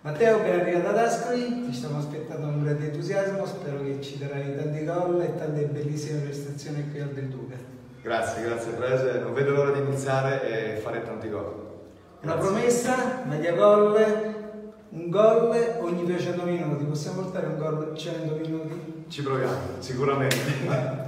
Matteo, ben arrivato ad Ascoli, ti stiamo aspettando con grande entusiasmo, spero che ci darai tanti gol e tante bellissime prestazioni qui al Del Duca. Grazie Prese, non vedo l'ora di iniziare e fare tanti gol. Una promessa, media gol, un gol ogni 200 minuti, possiamo portare un gol 100 minuti? Ci proviamo, sicuramente.